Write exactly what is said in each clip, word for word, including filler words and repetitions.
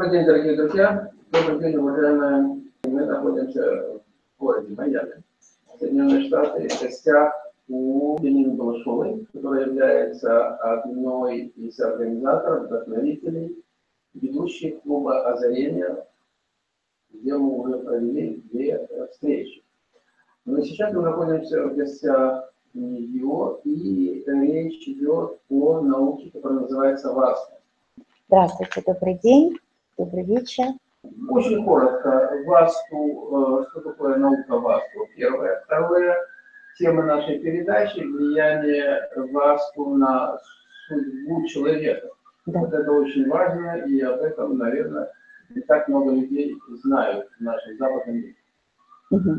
Добрый день, дорогие друзья. Добрый день, уважаемые. Мы находимся в городе Майами, Соединенные Штаты, в гостях у Янины Балашовой, которая является одной из организаторов, вдохновителей, ведущих клуба «Озарение», где мы уже провели две встречи. Но сейчас мы находимся в гостях у нее, и речь идет о науке, которая называется ВАСТу. Здравствуйте, добрый день, добрый вечер. Очень коротко, ВАСТу, что такое наука ВАСТу, первое. Второе, тема нашей передачи — влияние ВАСТу на судьбу человека. Да. Вот это очень важно, и об этом, наверное, не так много людей знают в нашем западном мире. Угу.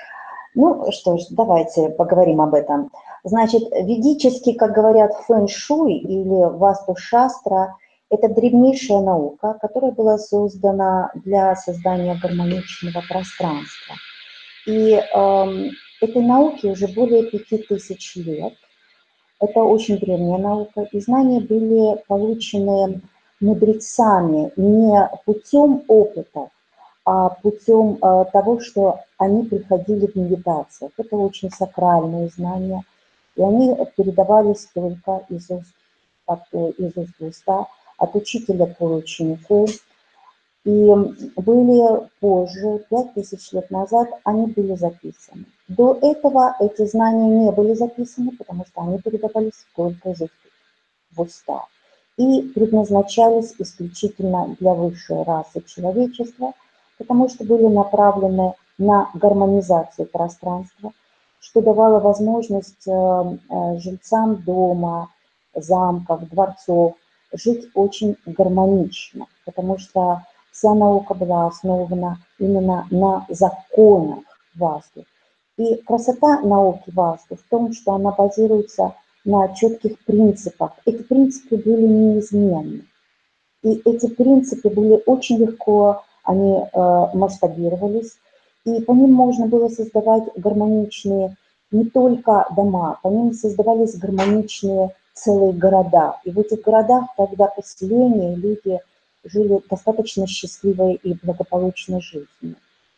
Ну что ж, давайте поговорим об этом. Значит, ведически, как говорят, фэн-шуй или васту-шастра — это древнейшая наука, которая была создана для создания гармоничного пространства. И э, этой науке уже более пяти тысяч лет. Это очень древняя наука, и знания были получены мудрецами не путем опыта, а путем э, того, что они приходили в медитациях. Это очень сакральные знания, и они передавались только из уст, от, из уст в уста, от учителя к ученику. И были позже, пять тысяч лет назад, они были записаны. До этого эти знания не были записаны, потому что они передавались только из уст в уста. И предназначались исключительно для высшей расы человечества, потому что были направлены на гармонизацию пространства, что давало возможность жильцам дома, замков, дворцов жить очень гармонично, потому что вся наука была основана именно на законах Васту. И красота науки Васту в том, что она базируется на четких принципах. Эти принципы были неизменны. И эти принципы были очень легко, они э, масштабировались, и по ним можно было создавать гармоничные не только дома, по ним создавались гармоничные целые города. И в этих городах тогда поселения люди жили достаточно счастливой и благополучной жизнью.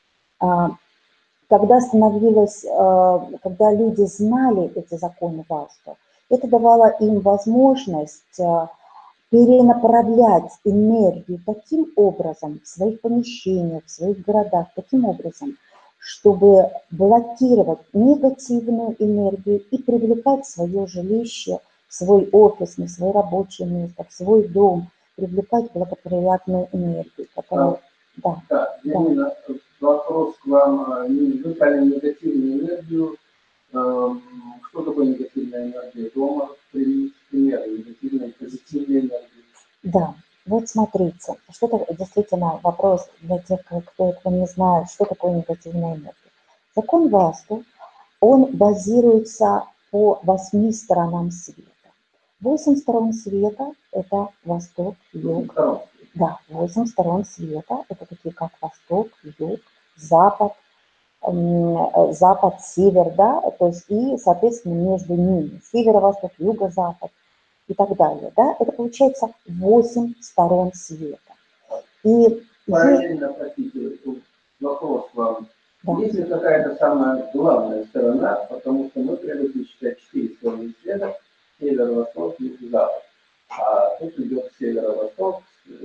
Когда становилось, когда люди знали эти законы Васту, это давало им возможность перенаправлять энергию таким образом в своих помещениях, в своих городах, таким образом, чтобы блокировать негативную энергию и привлекать в свое жилище, в свой офис, на свое рабочее место, в свой дом, привлекать благоприятную энергию, которая... Да, да, Янина, да. Вопрос к вам. Вы сказали негативную энергию. Что такое негативная энергия дома? Примите пример негативной, позитивной энергии. Да, вот смотрите, что это действительно вопрос для тех, кто этого не знает, что такое негативная энергия. Закон Васту, он базируется по восьми сторонам света. Восемь сторон света – это восток, юг. Да, восемь сторон света – это такие как восток, юг, запад, запад, север, да, то есть и, соответственно, между ними северо-восток, юго-запад и так далее, да, это получается восемь сторон света. И параллельно, простите, вопрос вам. Да. Есть ли какая-то самая главная сторона, потому что мы привыкли считать четыре стороны света: северо-восток, юго-запад. А тут идет северо-восток,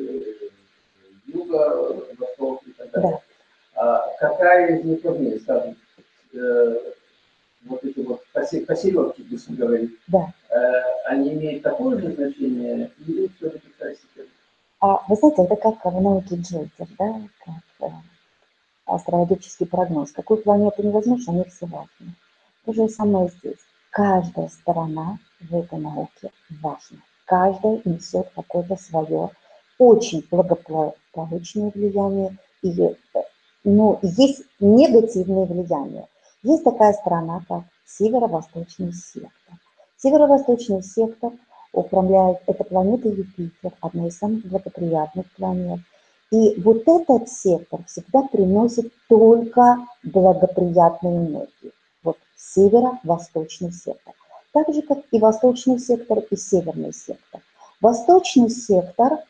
юго-восток и так далее. Да. А какая из них важнее, скажем, э, вот эти вот посередке, если говорить, да. э, они имеют такое же значение или все-таки красивее? А, вы знаете, это как в науке Джокер, да, как э, астрологический прогноз. Какую планету не возьмешь, они все важны. То же самое здесь. Каждая сторона в этой науке важна. Каждая несет какое-то свое очень благополучное влияние. И, ну, есть негативные влияния. Есть такая сторона, как северо-восточный сектор. Северо-восточный сектор управляет, это планета Юпитер, одна из самых благоприятных планет. И вот этот сектор всегда приносит только благоприятную энергию. Вот северо-восточный сектор. Так же, как и восточный сектор, и северный сектор. Восточный сектор –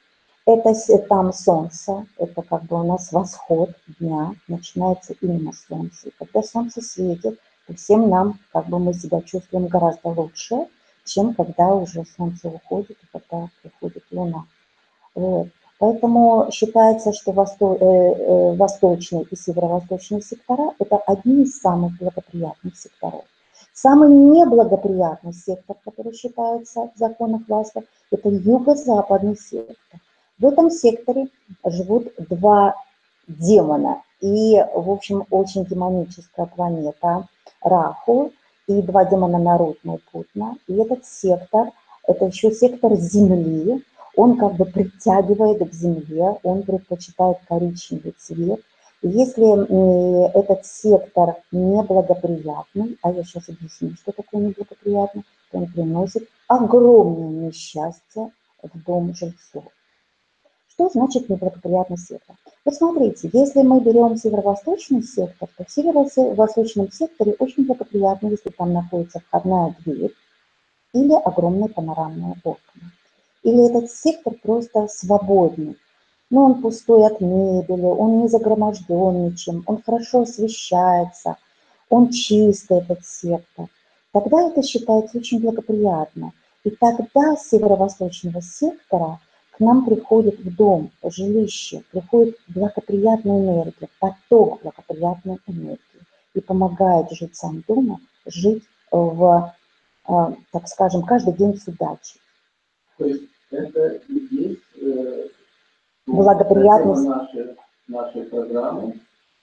это с- там солнце, это как бы у нас восход дня, начинается именно солнце. И когда солнце светит, то всем нам, как бы мы себя чувствуем гораздо лучше, чем когда уже солнце уходит и когда приходит луна. Вот. Поэтому считается, что восто- э, э, восточный и северо-восточные сектора – это одни из самых благоприятных секторов. Самый неблагоприятный сектор, который считается в законах Васта, это юго-западный сектор. В этом секторе живут два демона и, в общем, очень демоническая планета Раху и два демона Нарутна и Путна. И этот сектор – это еще сектор Земли. Он как бы притягивает к Земле, он предпочитает коричневый цвет. И если э, этот сектор неблагоприятный, а я сейчас объясню, что такое неблагоприятный, то он приносит огромное несчастье в дом жильцов. Что значит неблагоприятный сектор? Вот смотрите, если мы берем северо-восточный сектор, то в северо-восточном секторе очень благоприятно, если там находится входная дверь или огромные панорамные окна. Или этот сектор просто свободный, но он пустой от мебели, он не загроможден ничем, он хорошо освещается, он чистый, этот сектор. Тогда это считается очень благоприятно. И тогда с северо-восточного сектора к нам приходит в дом, в жилище, приходит благоприятная энергия, поток благоприятной энергии и помогает жильцам дома жить в, так скажем, каждый день с удачей. То есть это и есть э, благоприятность нашей, нашей программы,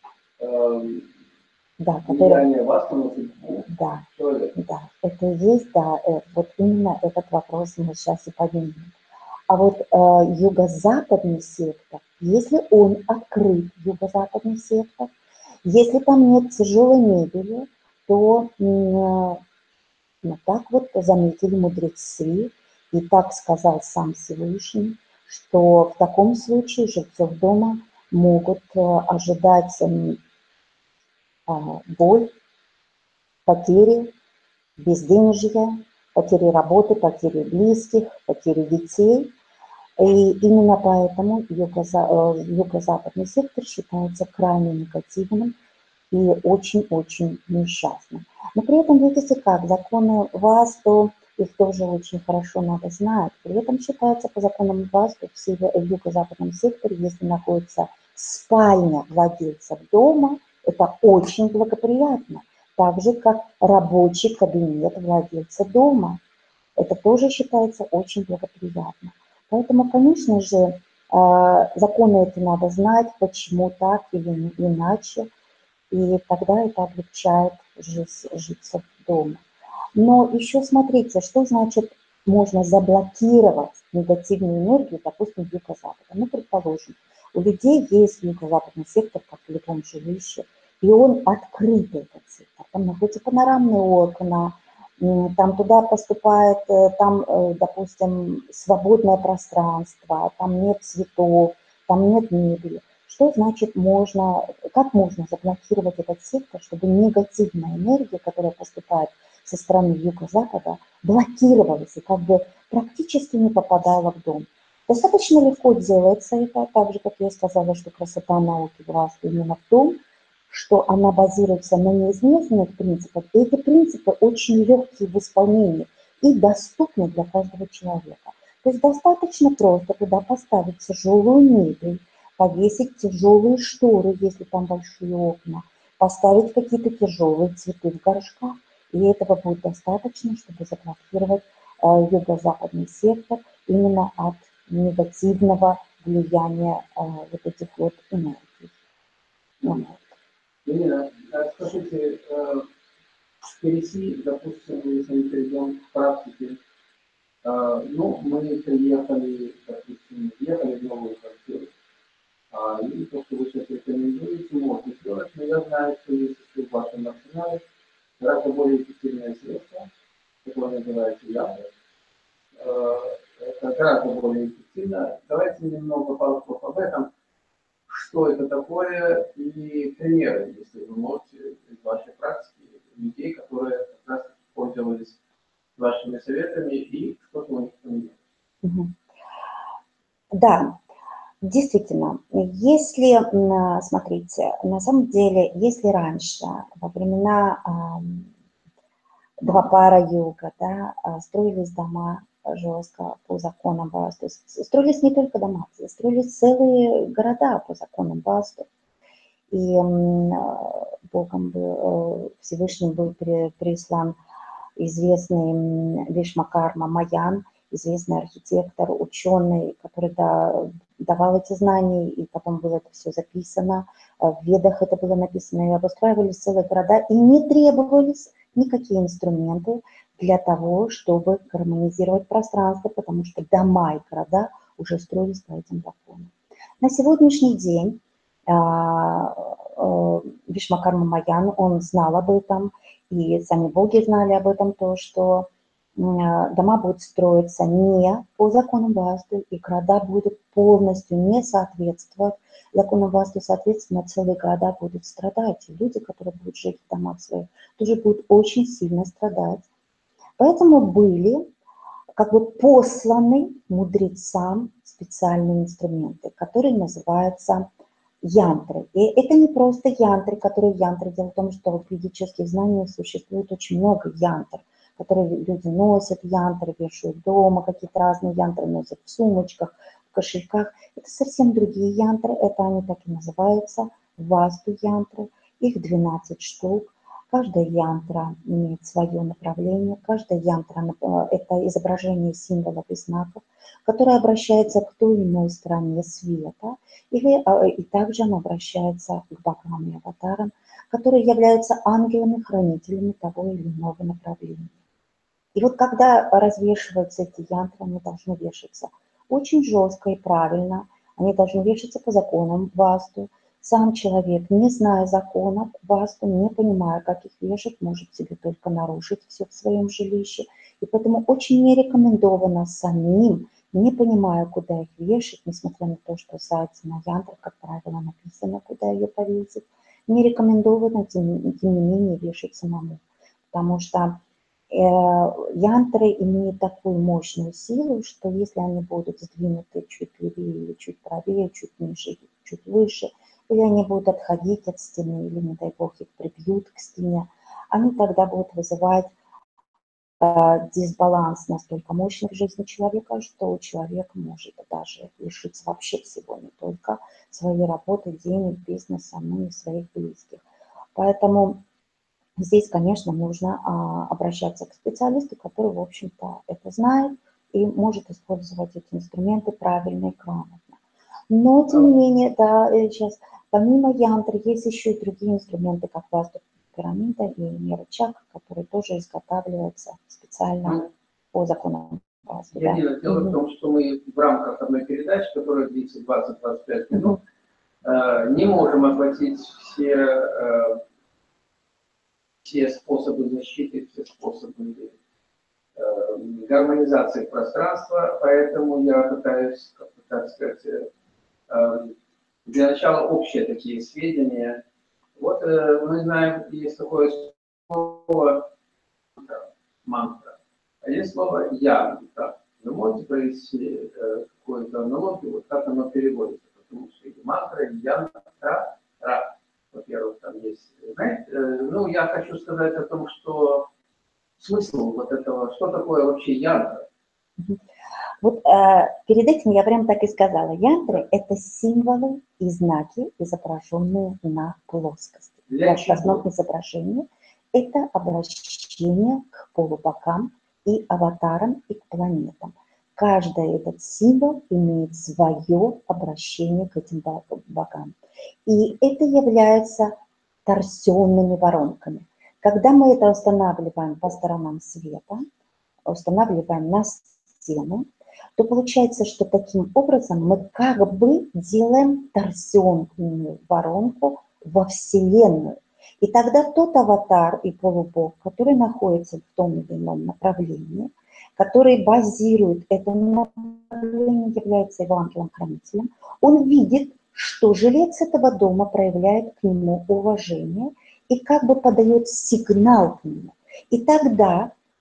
э, да, влияние вас на судьбу да, человека. Да, это и есть, да, э, вот именно этот вопрос мы сейчас и поднимем. А вот э, юго-западный сектор, если он открыт, юго-западный сектор, если там нет тяжелой мебели, то э, ну, так вот заметили мудрецы, и так сказал сам Всевышний, что в таком случае жильцов дома могут э, ожидать э, боль, потери, безденежья, потери работы, потери близких, потери детей. И именно поэтому юго-за- юго-западный сектор считается крайне негативным и очень-очень несчастным. Но при этом, видите как, законы Васту, их тоже очень хорошо надо знать. При этом считается по законам Васту в, север- в юго-западном секторе, если находится спальня владельца дома, это очень благоприятно. Так же, как рабочий кабинет владельца дома. Это тоже считается очень благоприятно. Поэтому, конечно же, законы эти надо знать, почему так или иначе, и тогда это облегчает жизнь жильцов дома. Но еще смотрите, что значит можно заблокировать негативную энергию, допустим, юго-запада. Ну, предположим, у людей есть юго-западный сектор, как в любом жилище, и он открытый, этот сектор. Там находятся панорамные окна, там туда поступает, там, допустим, свободное пространство, там нет цветов, там нет мебели. Что значит можно, как можно заблокировать этот сектор, чтобы негативная энергия, которая поступает со стороны юго-запада, блокировалась и как бы практически не попадала в дом? Достаточно легко делается это, так же, как я сказала, что красота науки власть именно в том, что она базируется на неизменных принципах, и эти принципы очень легкие в исполнении и доступны для каждого человека. То есть достаточно просто туда поставить тяжелую мебель, повесить тяжелые шторы, если там большие окна, поставить какие-то тяжелые цветы в горшках, и этого будет достаточно, чтобы заблокировать э, юго-западный сектор именно от негативного влияния э, вот этих вот энергий. Вот. Ирина, скажите, перейти, допустим, если мы перейдем к практике, ну, мы приехали, допустим, въехали в новую квартиру, и то, что вы сейчас рекомендуете, можно сделать, но я знаю, что есть еще в вашем арсенале гораздо более эффективное средство, которое называется Яндекс. Это гораздо более эффективно. Давайте немного пару слов об этом. Что это такое и примеры, если вы можете из вашей практики, людей, которые как раз пользовались вашими советами и что-то у них поменялось. Угу. Да, Действительно, если, м, смотрите, на самом деле, если раньше, во времена ам, два пара юга, да, а, строились дома жестко по законам Васту, с- строились не только дома, строились целые города по законам Васту. И м, а, Богом был, э, Всевышним был при- прислан известный м, Вишвакарма Маян, известный архитектор, ученый, который да, давал эти знания, и потом было это все записано, э, в Ведах это было написано, и обустраивались целые города, и не требовались никакие инструменты для того, чтобы гармонизировать пространство, потому что дома и города уже строились по этим законам. На сегодняшний день а, э, Вишвакарма Маян, он знал об этом, и сами боги знали об этом, то, что м, дома будут строиться не по законам Васту, и города будут полностью не соответствовать законам Васту, соответственно, целые города будут страдать, и люди, которые будут жить в домах своих, тоже будут очень сильно страдать. Поэтому были как бы посланы мудрецам специальные инструменты, которые называются янтры. И это не просто янтры, которые янтры. Дело в том, что в ведических знаниях существует очень много янтр, которые люди носят, янтры вешают дома, какие-то разные янтры носят в сумочках, в кошельках. Это совсем другие янтры, это они так и называются, васту янтры. Их двенадцать штук. Каждая янтра имеет свое направление, каждая янтра – это изображение символов и знаков, которое обращается к той или иной стороне света, или, и также она обращается к богам и аватарам, которые являются ангелами-хранителями того или иного направления. И вот когда развешиваются эти янтры, они должны вешаться очень жестко и правильно, они должны вешаться по законам Васту. Сам человек, не зная законов Васту, не понимая, как их вешать, может себе только нарушить все в своем жилище. И поэтому очень не рекомендовано самим, не понимая, куда их вешать, несмотря на то, что сзади на янтрах, как правило, написано, куда ее повесить, не рекомендовано, тем, тем не менее, вешать самому. Потому что янтры имеют такую мощную силу, что если они будут сдвинуты чуть левее или чуть правее, чуть ниже, чуть выше, или они будут отходить от стены, или, не дай бог, их прибьют к стене, они тогда будут вызывать э, дисбаланс настолько мощный в жизни человека, что человек может даже лишиться вообще всего, не только своей работы, денег, бизнеса, но и своих близких. Поэтому здесь, конечно, нужно а, обращаться к специалисту, который, в общем-то, это знает и может использовать эти инструменты правильно и грамотно. Но, тем не менее, да, сейчас, помимо янтры, есть еще и другие инструменты, как васту пирамида и мира чакр, которые тоже изготавливаются специально Ну, по законам васту. Я Да. дело, дело Угу. в том, что мы в рамках одной передачи, которая длится двадцать-двадцать пять минут, Угу. э, не можем охватить все, э, все способы защиты, все способы э, гармонизации пространства, поэтому я пытаюсь, как бы, так сказать, э, для начала общие такие сведения. Вот э, мы знаем, есть такое слово мантра, а есть слово янтра. Вы можете провести э, какую-то аналогию, вот как оно переводится, потому что и мантра, и янтра, ра. Во-первых, там есть, знаете, э, ну, я хочу сказать о том, что смысл вот этого, что такое вообще янтра? Вот э, перед этим я прям так и сказала. Янтры – это символы и знаки, изображенные на плоскости. Для В основном изображении это обращение к полубогам и аватарам и к планетам. Каждый этот символ имеет свое обращение к этим богам. И это является торсионными воронками. Когда мы это устанавливаем по сторонам света, устанавливаем на стену, то получается, что таким образом мы как бы делаем торсионную воронку во Вселенную. И тогда тот аватар и полубог, который находится в том или ином направлении, который базирует это направление, является его ангелом-хранителем, он видит, что жилец этого дома проявляет к нему уважение и как бы подает сигнал к нему. И тогда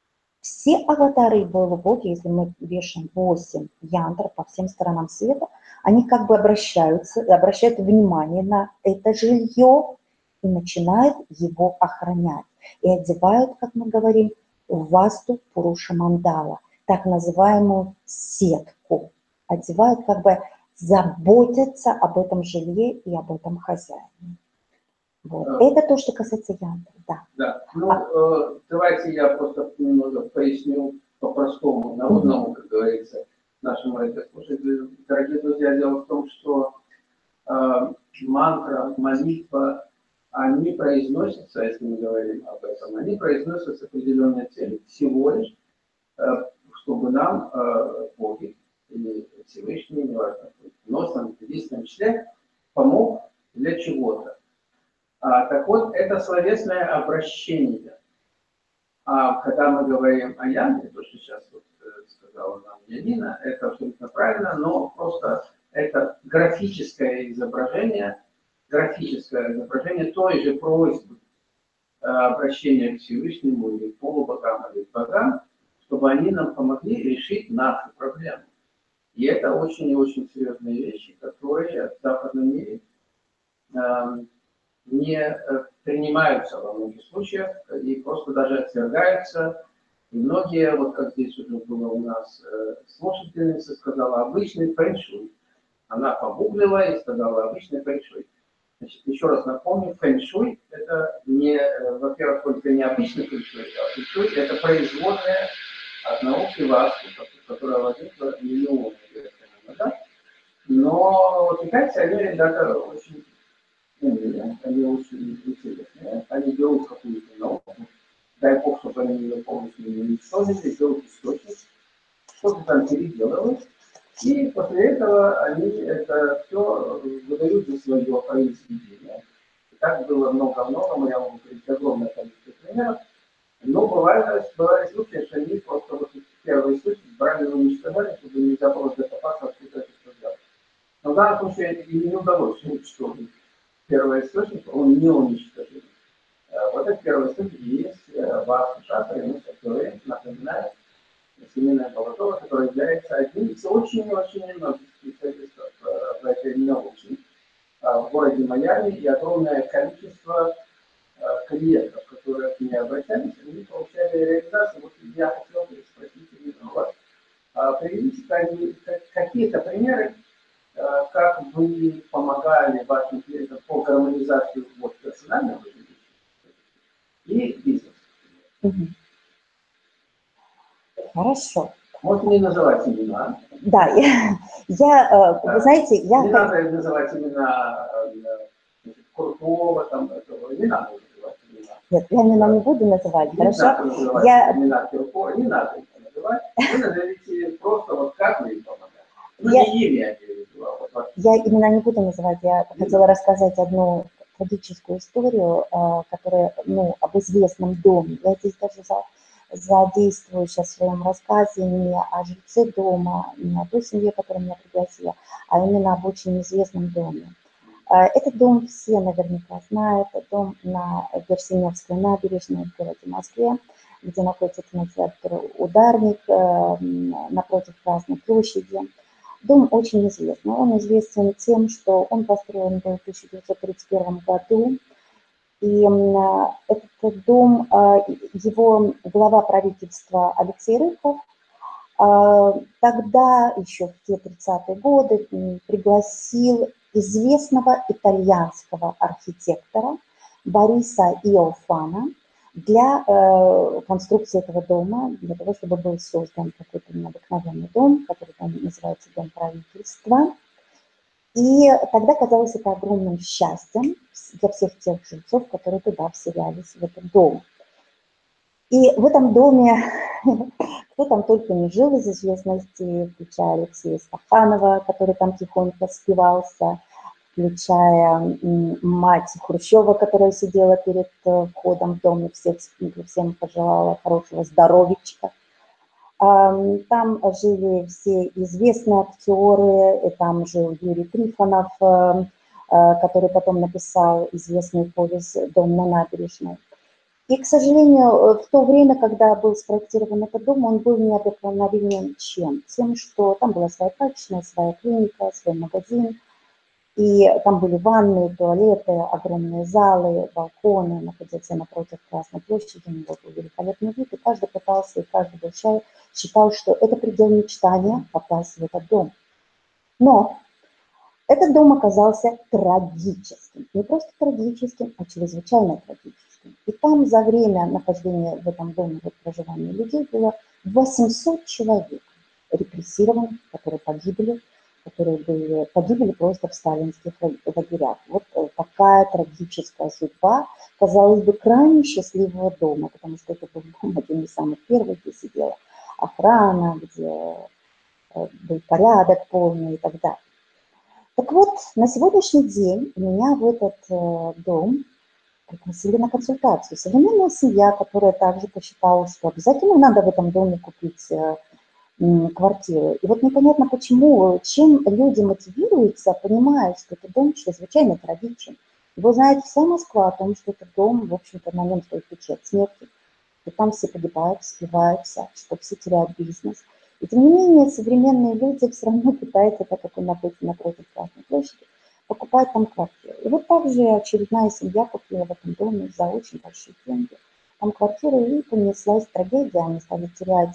все аватары Боги, если мы вешаем восемь янтр по всем сторонам света, они как бы обращаются, обращают внимание на это жилье и начинают его охранять. И одевают, как мы говорим, васту Пуруша Мандала, так называемую сетку. Одевают, как бы заботятся об этом жилье и об этом хозяине. Вот. А, это то, что касается янтр, да. Да. Ну, а, э, давайте я просто немного поясню по-простому, народному, как говорится, нашим радиослушателям. Дорогие друзья, дело в том, что э, мантра, молитва, они произносятся, если мы говорим об этом, они произносятся с определенной целью. Всего лишь, э, чтобы нам э, боги или Всевышний, неважно, в носном, в единственном числе, помог для чего-то. А, так вот, это словесное обращение. А когда мы говорим о Янтре, то, что сейчас вот, э, сказала нам Янина, это абсолютно правильно, но просто это графическое изображение, графическое изображение той же просьбы э, обращения к Всевышнему или к полубогам, или к богам, чтобы они нам помогли решить нашу проблему. И это очень и очень серьезные вещи, которые в западном мире э, не принимаются во многих случаях и просто даже отвергаются. И многие, вот как здесь уже было у нас слушательница, сказала обычный фэншуй. Она погуглила и сказала обычный фэншуй. Значит, еще раз напомню, фэншуй это не, во-первых, только не обычный фэншуй, а фэншуй это производная от науки васту, которая возникла миллионы лет назад. Но китайцы, они ребята очень умные, они очень интересные, они берут какую-то науку, дай бог, чтобы они ее полностью не уничтожили, берут источник, что-то там переделывают, и после этого они это все выдают за свое произведение. И так было много-много, я могу говорить огромное количество примеров, но бывает, бывает случаи, что они просто вот первый источник брали и уничтожали, чтобы нельзя было докопаться, откуда это что сделать. Но в данном случае им не удалось уничтожить первый источник, он не уничтожен. Вот этот первый источник есть васту шастра, и мы сейчас говорим, напоминаем, семейное балатова, которое является одним из очень-очень немногих специалистов в этой науке в городе Майами, и огромное количество клиентов, которые к ней обращались, они получали реализацию. Вот я хотел бы спросить у вас, приведите какие-то примеры, как вы помогали вашим клиентам по гармонизации вот, персонального жизни и бизнеса. Угу. Хорошо. Можно не называть имена. Да, я, я вы знаете, я... Не надо называть имена крутого, там, этого, не надо называть имена. Нет, я имена не буду называть, не хорошо? Надо называть я... имена крутого, не надо их называть. Вы назовите просто вот как вы им помогаете. Ну, я... не имя, я имею в виду, а вот Я имена не буду называть, я не хотела буду. рассказать одну трагическую историю, которая, ну, об известном доме. Я здесь даже за, задействую сейчас в своем рассказе не о жильце дома, не о той семье, которая меня пригласила, а именно об очень известном доме. Этот дом все наверняка знают, это дом на Берсеневской набережной в городе Москве, где находится кинотеатр «Ударник», напротив Красной площади. Дом очень известный. Он известен тем, что он построен был в тысяча девятьсот тридцать первом году. И этот дом, его глава правительства Алексей Рыков, тогда, еще в те тридцатые годы, пригласил известного итальянского архитектора Бориса Иофана для э, конструкции этого дома, для того, чтобы был создан какой-то необыкновенный дом, который там называется Дом правительства. И тогда казалось это огромным счастьем для всех тех жильцов, которые туда вселялись, в этот дом. И в этом доме, кто там только не жил из известности, включая Алексея Стаханова, который там тихонько спивался, включая мать Хрущева, которая сидела перед входом в дом и всех, всем пожелала хорошего здоровичка. Там жили все известные актеры, там жил Юрий Трифонов, который потом написал известную повесть «Дом на набережной». И, к сожалению, в то время, когда был спроектирован этот дом, он был необыкновенен чем? Тем, что там была своя прачечная, своя клиника, свой магазин, и там были ванны, туалеты, огромные залы, балконы, находился напротив Красной площади, у него был великолепный вид, и каждый пытался, и каждый был считал, что это предел мечтания попасть в этот дом. Но этот дом оказался трагическим. Не просто трагическим, а чрезвычайно трагическим. И там за время нахождения в этом доме, вот проживания людей, было восемьсот человек репрессированных, которые погибли, которые были, погибли просто в сталинских лагерях. Вот такая трагическая судьба, казалось бы, крайне счастливого дома, потому что это был дом один из самых первых, где сидела охрана, где был порядок полный и так далее. Так вот, на сегодняшний день меня в этот э, дом пригласили на консультацию. Современная семья, которая также посчитала, что обязательно надо в этом доме купить э, э, квартиру. И вот непонятно почему, чем люди мотивируются, понимая, что этот дом чрезвычайно трагичен. Его знает вся Москва о том, что этот дом, в общем-то, на нем стоит печать смерти. И там все погибают, спиваются, что все теряют бизнес. И тем не менее, современные люди все равно пытаются, так как он находится напротив Красной площади, покупать там квартиру. И вот также очередная семья купила в этом доме за очень большие деньги там квартиру, и понеслась трагедия, они стали терять,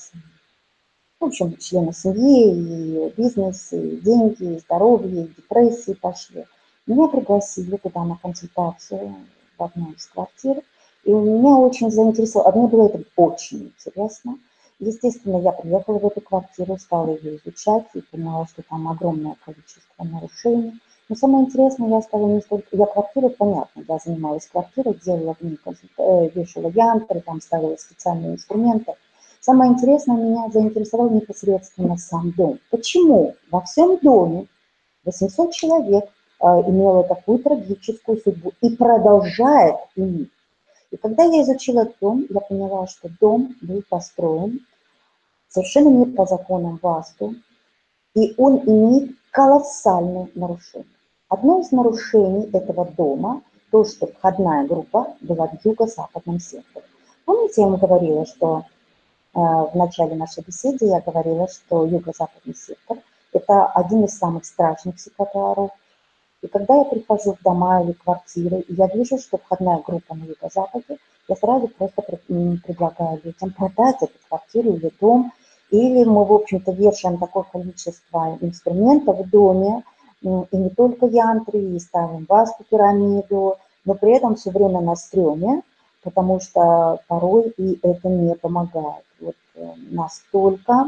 в общем, члены семьи, и бизнес, и деньги, и здоровье, и депрессии пошли. Меня пригласили туда на консультацию в одну из квартир, и меня очень заинтересовало, а мне было это очень интересно. Естественно, я приехала в эту квартиру, стала ее изучать и поняла, что там огромное количество нарушений. Но самое интересное, я стала не столько... Я квартиру, понятно, я занималась квартирой, делала в ней, вешала янтры, там ставила специальные инструменты. Самое интересное, меня заинтересовал непосредственно сам дом. Почему во всем доме восемьсот человек э, имело такую трагическую судьбу и продолжает иметь? И когда я изучила дом, я поняла, что дом был построен совершенно не по законам Васту, и он имеет колоссальные нарушения. Одно из нарушений этого дома – то, что входная группа была в юго-западном секторе. Помните, я вам говорила, что э, в начале нашей беседы я говорила, что юго-западный сектор – это один из самых страшных секторов. И когда я прихожу в дома или квартиры, и я вижу, что входная группа на юго-западе, я сразу просто предлагаю людям продать эту квартиру или дом, или мы, в общем-то, вешаем такое количество инструментов в доме, и не только янтры, и ставим васту, пирамиду, но при этом все время на стреме, потому что порой и это не помогает. Вот настолько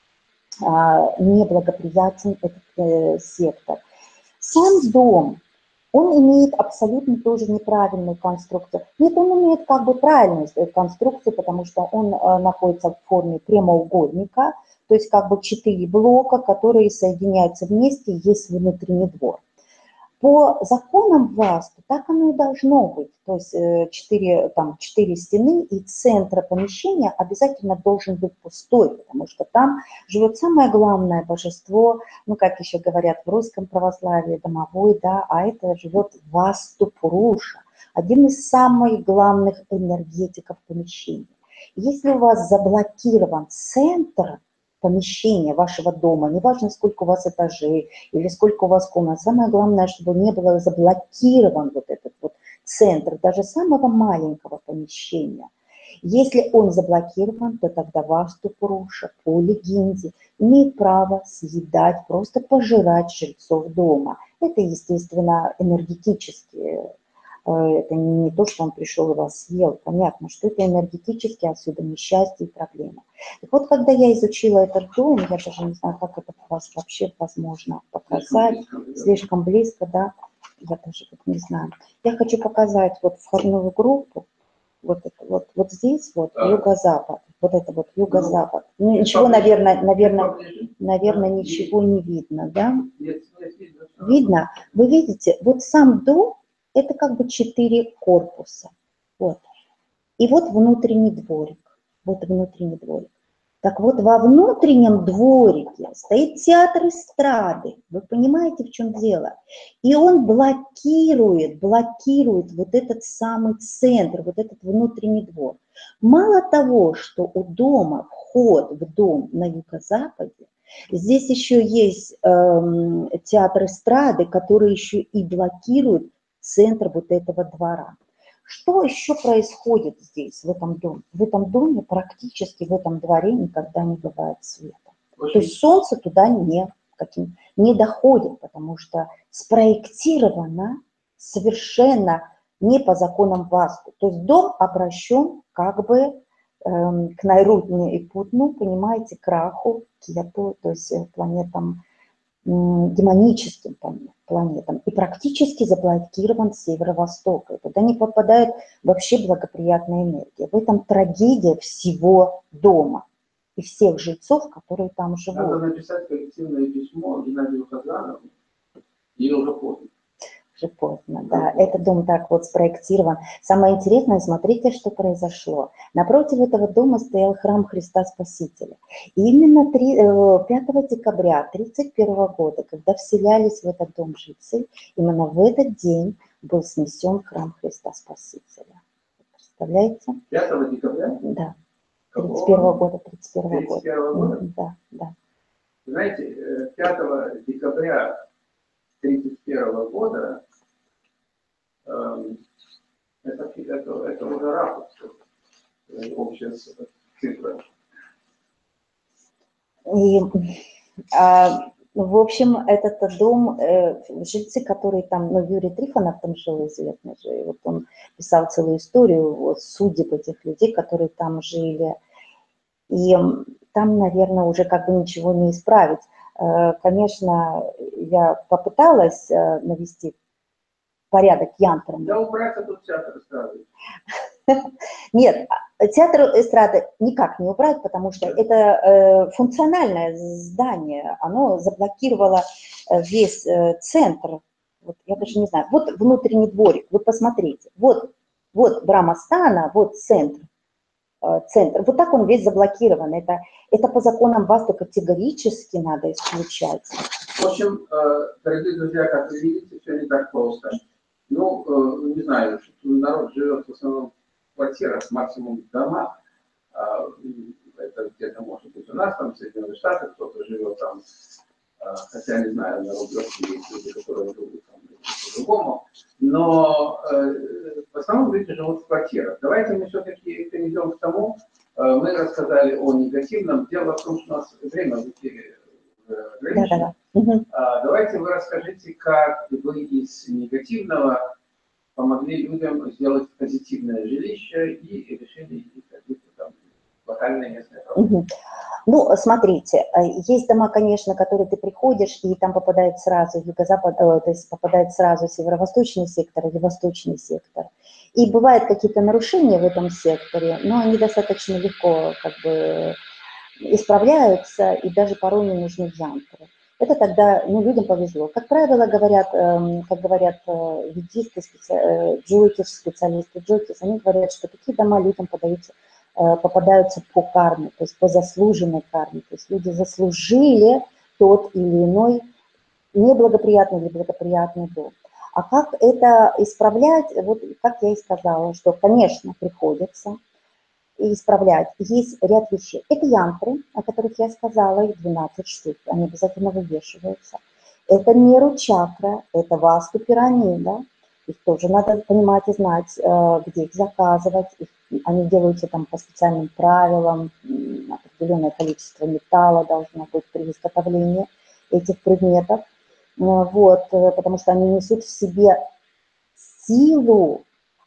а, неблагоприятен этот э, сектор. Сам дом, он имеет абсолютно тоже неправильную конструкцию. Нет, он имеет как бы правильную конструкцию, потому что он э, находится в форме прямоугольника, то есть как бы четыре блока, которые соединяются вместе, есть внутренний двор. По законам Васту так оно и должно быть. То есть четыре, там, четыре стены и центр помещения обязательно должен быть пустой, потому что там живет самое главное божество, ну, как еще говорят в русском православии, домовой, да, а это живет Васту Пуруша, один из самых главных энергетиков помещения. Если у вас заблокирован центр помещения вашего дома, неважно, сколько у вас этажей или сколько у вас комнат, самое главное, чтобы не было заблокирован вот этот вот центр, даже самого маленького помещения. Если он заблокирован, то тогда Васту Пуруша, по легенде, имеет право съедать, просто пожирать жильцов дома. Это, естественно, энергетические. Это не то, что он пришел и вас съел. Понятно, что это энергетически, отсюда несчастье и проблемы. Так вот, когда я изучила этот дом, я даже не знаю, как это у вас вообще возможно показать. Слишком близко, да, я даже вот не знаю. Я хочу показать вот входную группу, вот, это, вот, вот здесь вот юго-запад, вот это вот юго-запад. Ну, ничего, наверное, наверное, наверное, ничего не видно, да? Видно? Вы видите, вот сам дом, это как бы четыре корпуса. Вот. И вот внутренний дворик. Вот внутренний дворик. Так вот, во внутреннем дворике стоит театр эстрады. Вы понимаете, в чем дело? И он блокирует, блокирует вот этот самый центр, вот этот внутренний двор. Мало того, что у дома, вход в дом на юго-западе, здесь еще есть эм, театр эстрады, который еще и блокирует центр вот этого двора. Что еще происходит здесь, в этом доме? В этом доме практически, в этом дворе никогда не бывает света. То есть солнце туда не, каким, не доходит, потому что спроектировано совершенно не по законам Васту. То есть дом обращен как бы эм, к Найрутне и Путну, понимаете, к Раху, Кету, то есть планетам, демоническим планетам, и практически заблокирован с северо-востока. И туда не попадает вообще благоприятная энергия. В этом трагедия всего дома и всех жильцов, которые там живут. Надо написать коллективное письмо Геннадию Хазанову, или уже поздно. Уже поздно, да. Этот дом так вот спроектирован. Самое интересное, смотрите, что произошло. Напротив этого дома стоял храм Христа Спасителя. И именно пятого декабря тысяча девятьсот тридцать первого года, когда вселялись в этот дом жильцы, именно в этот день был снесен храм Христа Спасителя. Представляете? пятого декабря? Да. тридцать первого года, тридцать первого года. тридцать первого года? Да, да. Знаете, пятого декабря тридцать первого года э, это, это, это уже рапорт, общая цифра. И, а, в общем, этот дом, э, жильцы, которые там, ну, Юрий Трифонов там жил, известный же, и вот он писал целую историю вот, судеб этих людей, которые там жили. И там, наверное, уже как бы ничего не исправить. Конечно, я попыталась навести порядок янтрами. Да убрать тут театр эстрады. Нет, театр эстрады никак не убрать, потому что это функциональное здание, оно заблокировало весь центр. Вот, я даже не знаю, вот внутренний дворик, вы посмотрите, вот, вот Брамастана, вот центр. Центр. Вот так он весь заблокирован. Это, это по законам Васту категорически надо исключать. В общем, дорогие друзья, как вы видите, все не так просто. Ну, не знаю, народ живет в основном в квартирах, максимум в домах. Это где-то может быть у нас, там в Соединенных Штатах, кто-то живет там, хотя не знаю, на Рублевке есть люди, которые живут там по-другому. Но э, в основном люди живут в квартирах. Давайте мы все-таки перейдем к тому, э, мы рассказали о негативном. Дело в том, что у нас время в эфире ограничено. Да, да, да. А, давайте вы расскажите, как вы из негативного помогли людям сделать позитивное жилище и решили их какие-то там локальные местные проблемы. Ну, смотрите, есть дома, конечно, которые ты приходишь, и там попадает сразу юго-запад, то есть попадает сразу северо-восточный сектор или восточный сектор. И бывают какие-то нарушения в этом секторе, но они достаточно легко как бы исправляются, и даже порой не нужны янтры. Это тогда, ну, людям повезло. Как правило, говорят, как говорят ведисты, специ... джойкис, специалисты джойкис, они говорят, что такие дома людям подаются, попадаются по карме, то есть по заслуженной карме. То есть люди заслужили тот или иной неблагоприятный или благоприятный дом. А как это исправлять? Вот как я и сказала, что, конечно, приходится исправлять. Есть ряд вещей. Это янтры, о которых я сказала, их двенадцать штук, они обязательно вывешиваются. Это меру чакра, это васту пирамида. Их тоже надо понимать и знать, где их заказывать. Их, они делаются там по специальным правилам, определенное количество металла должно быть при изготовлении этих предметов. Вот, потому что они несут в себе силу.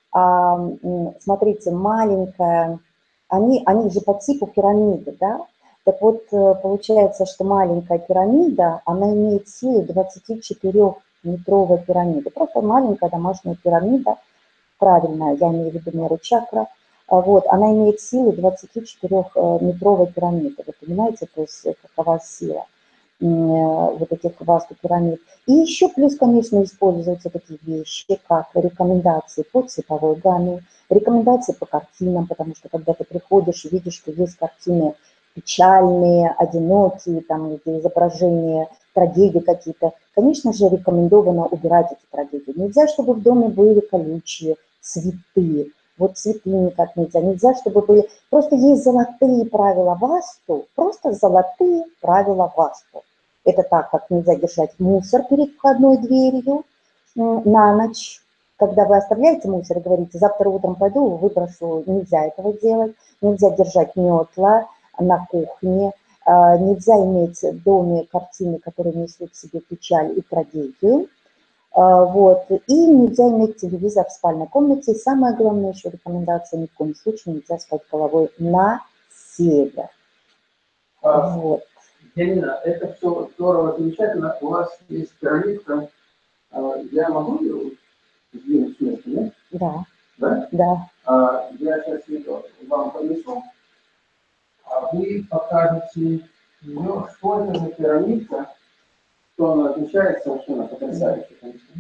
Смотрите, маленькая, они, они же по типу пирамиды, да? Так вот, получается, что маленькая пирамида, она имеет силу двадцатичетырёхметровой пирамиды. Просто маленькая домашняя пирамида, правильная, я имею в виду меру чакра, вот, она имеет силу двадцатичетырёхметровой пирамиды. Вы понимаете, то есть какова сила вот этих васту пирамид. И еще плюс, конечно, используются такие вещи, как рекомендации по цветовой гамме, рекомендации по картинам, потому что когда ты приходишь и видишь, что есть картины печальные, одинокие, там, где изображения трагедии какие-то, конечно же, рекомендовано убирать эти трагедии. Нельзя, чтобы в доме были колючие цветы, вот цветы никак нельзя. Нельзя, чтобы были... Просто есть золотые правила васту, просто золотые правила васту. Это так, как нельзя держать мусор перед входной дверью на ночь. Когда вы оставляете мусор и говорите, завтра утром пойду, выброшу, нельзя этого делать. Нельзя держать метла на кухне. Нельзя иметь в доме картины, которые несут в себе печаль и трагедию. Вот. И нельзя иметь телевизор в спальной комнате. И самое главное еще рекомендация, ни в коем случае нельзя спать головой на север. А, вот. Янина, это все здорово, замечательно. У вас есть пирамидка. Я могу ее сдвинуть с места, нет? Да. Да? Да. А, я сейчас ее вам понесу. А вы покажете ее, что это за пирамидка, что она отличает, совершенно потрясающе, конечно.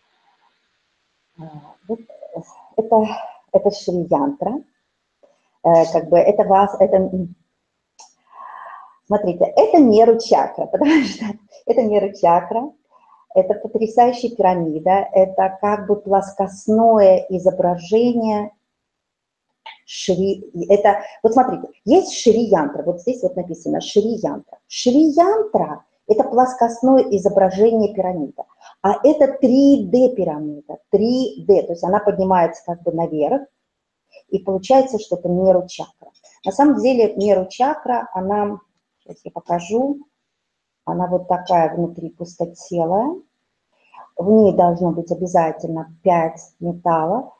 Вот это, это Шри-янтра. Как бы это вас, это, смотрите, это неру-чакра, потому что это неру-чакра, это потрясающая пирамида, это как бы плоскостное изображение Шри, это, вот смотрите, есть Шри-янтра, вот здесь вот написано Шри-янтра. Шри-янтра – это плоскостное изображение пирамиды, а это три дэ пирамида, три дэ, то есть она поднимается как бы наверх, и получается, что это неру-чакра. На самом деле неру-чакра, она, сейчас я покажу, она вот такая внутри пустотелая, в ней должно быть обязательно пять металлов,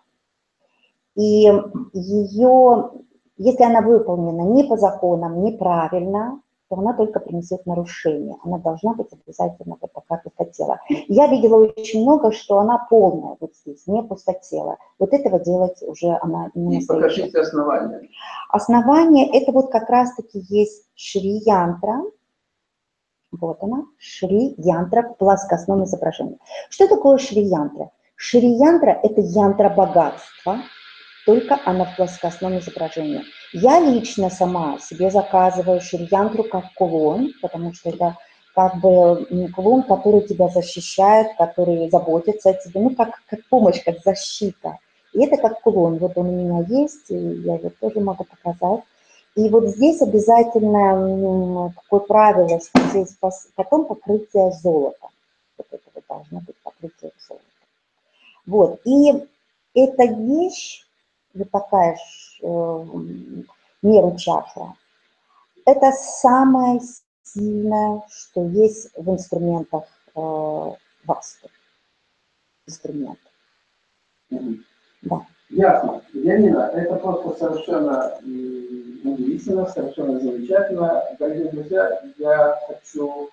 и ее, если она выполнена не по законам, неправильно, то она только принесет нарушение. Она должна быть обязательно вот такая пустотела. Я видела очень много, что она полная вот здесь, не пустотела. Вот этого делать уже она не настоящая. И покажите основание. Основание это вот как раз-таки есть Шри-янтра. Вот она, Шри-янтра в плоскостном изображении. Что такое Шри-янтра? Шри-янтра это янтра богатства, только она в плоскостном изображении. Я лично сама себе заказываю шри-янтру как кулон, потому что это как бы кулон, который тебя защищает, который заботится о тебе, ну как, как помощь, как защита. И это как кулон, вот он у меня есть, и я его тоже могу показать. И вот здесь обязательно такое правило, что здесь потом покрытие золота. Вот это вот должно быть покрытие золота. Вот, и эта вещь, вот такая э, неру-чакра, это самое сильное, что есть в инструментах э, васту. Инструмент. Mm-hmm. Да. Ясно. Янина, это просто совершенно удивительно, совершенно замечательно. Дорогие друзья, я хочу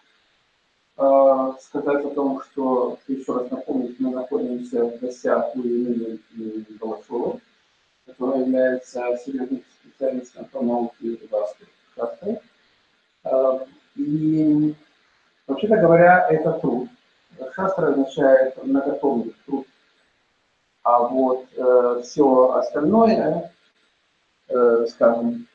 э, сказать о том, что, еще раз напомнить, мы находимся в гостях у Елены Балашовой, которая является серьезным специалистом по науке васту. И, вообще-то говоря, это труд. Шастра означает многотомный труд. А вот э, все остальное, э, скажем,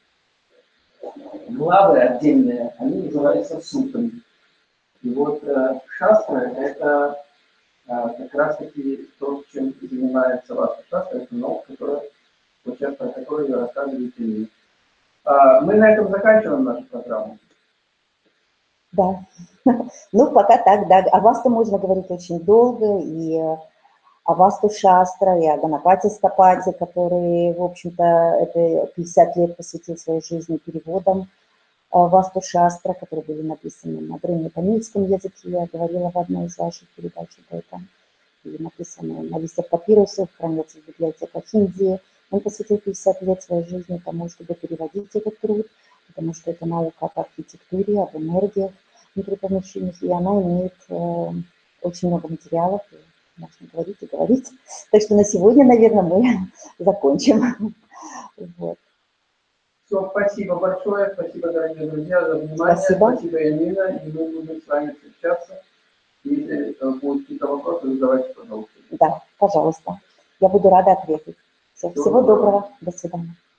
главы отдельные, они называются сутами. И вот э, шастра – это э, как раз-таки то, чем занимается ваша шастра, это наука, которая, вот сейчас про которую я рассказываю тебе. А, мы на этом заканчиваем нашу программу. Да. Ну, пока так, да. О васту можно говорить очень долго, и о васту шастра, и о Ганапати Стапати, который, в общем-то, это пятьдесят лет посвятил своей жизни переводам васту шастра, которые были написаны на древнетамильском языке. Я говорила в одной из ваших передач об этом. И написаны на листьях папирусов, хранятся в библиотеках Индии. Он посвятил пятьдесят лет своей жизни тому, чтобы переводить этот труд, потому что это наука об архитектуре, об энергиях внутрипомещенных, и она имеет э, очень много материалов, и можно говорить и говорить. Так что на сегодня, наверное, мы закончим. Вот. Все, спасибо большое, спасибо, дорогие друзья, за внимание. Спасибо. Спасибо, Янина, и мы будем с вами встречаться. Если будут какие-то вопросы, задавайте, пожалуйста. Да, пожалуйста. Я буду рада ответить. Все, всего, всего доброго. доброго. До свидания.